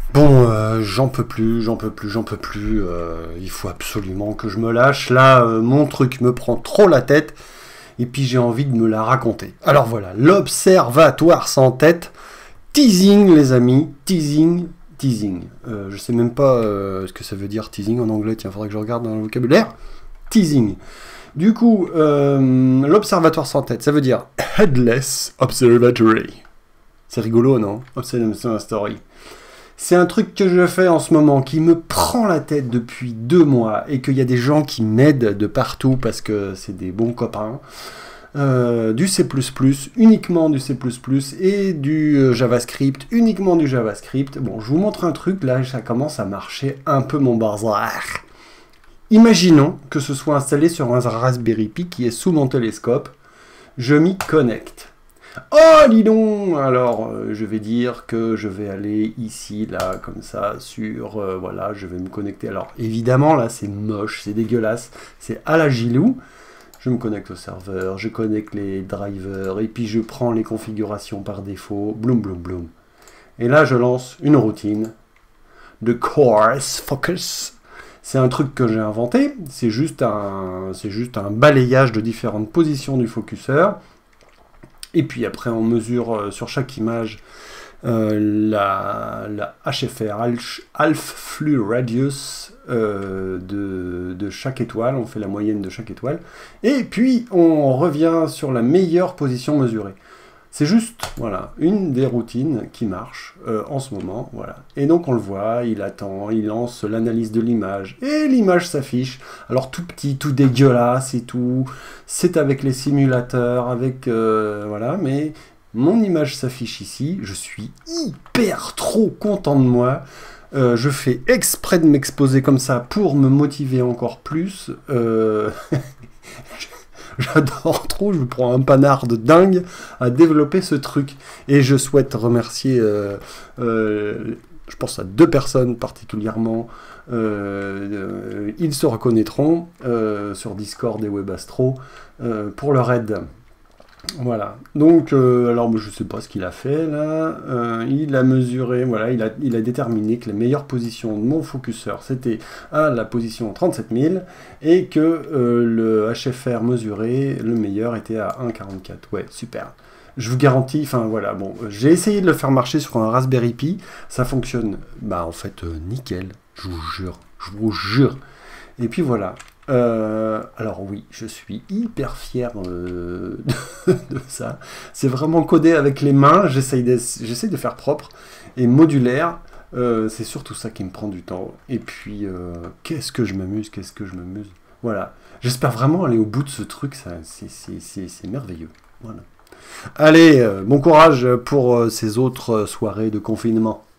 Bon, j'en peux plus, il faut absolument que je me lâche. Là, mon truc me prend trop la tête, et puis j'ai envie de me la raconter. Alors voilà, l'Observatoire sans tête, teasing les amis, teasing. Je sais même pas ce que ça veut dire teasing en anglais, tiens, faudrait que je regarde dans le vocabulaire. Teasing. Du coup, l'Observatoire sans tête, ça veut dire Headless Observatory. C'est rigolo, non? Observatory. C'est un truc que je fais en ce moment, qui me prend la tête depuis 2 mois, et qu'il y a des gens qui m'aident de partout, parce que c'est des bons copains. Du C++, uniquement du C++, et du JavaScript, uniquement du JavaScript. Bon, je vous montre un truc, là, ça commence à marcher un peu mon bazar. Imaginons que ce soit installé sur un Raspberry Pi qui est sous mon télescope. Je m'y connecte. Oh, dis donc! Alors, je vais dire que je vais aller ici, là, comme ça, sur... voilà, je vais me connecter. Alors, évidemment, là, c'est moche, c'est dégueulasse. C'est à la Gilou. Je me connecte au serveur, je connecte les drivers, et puis je prends les configurations par défaut. Bloom, bloom, bloom. Et là, je lance une routine de Course Focus. C'est un truc que j'ai inventé. C'est juste un balayage de différentes positions du focuseur. Et puis après, on mesure sur chaque image la HFR, Half Flux Radius de chaque étoile. On fait la moyenne de chaque étoile. Et puis, on revient sur la meilleure position mesurée. C'est juste, voilà, une des routines qui marche en ce moment, voilà. Et donc on le voit, il attend, il lance l'analyse de l'image, et l'image s'affiche. Alors tout petit, tout dégueulasse et tout, c'est avec les simulateurs, avec, voilà, mais mon image s'affiche ici, je suis hyper trop content de moi. Je fais exprès de m'exposer comme ça pour me motiver encore plus. J'adore trop, je me prends un panard de dingue à développer ce truc. Et je souhaite remercier, je pense à 2 personnes particulièrement. Ils se reconnaîtront sur Discord et Webastro pour leur aide. Voilà, donc, alors je ne sais pas ce qu'il a fait là, il a mesuré, voilà, il a déterminé que la meilleure position de mon focuseur c'était à la position 37 000 et que le HFR mesuré, le meilleur était à 1,44. Ouais, super. Je vous garantis, enfin voilà, bon, j'ai essayé de le faire marcher sur un Raspberry Pi, ça fonctionne, bah en fait, nickel, je vous jure. Et puis voilà. Alors oui, je suis hyper fier de ça. C'est vraiment codé avec les mains, j'essaie de faire propre et modulaire. C'est surtout ça qui me prend du temps. Et puis, qu'est-ce que je m'amuse. Voilà. J'espère vraiment aller au bout de ce truc, c'est merveilleux. Voilà. Allez, bon courage pour ces autres soirées de confinement.